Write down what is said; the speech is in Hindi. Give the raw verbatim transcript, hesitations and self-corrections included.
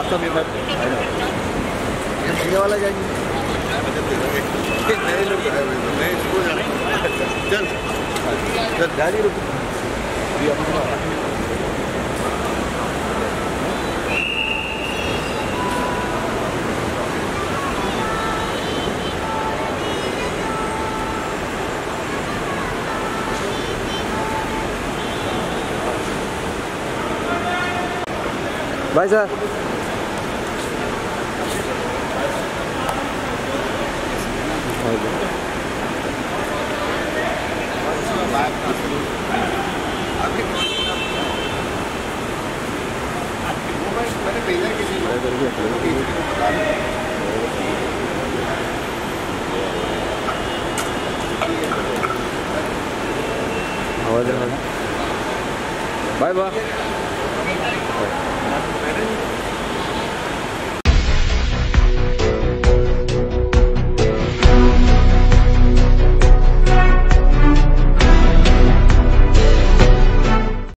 सात सौ मीटर ये वाला जाएंगे नए लोग नए स्कूल चल चल गाड़ी रुक भाई साहब मैंने भेजा किसी बाय बाय।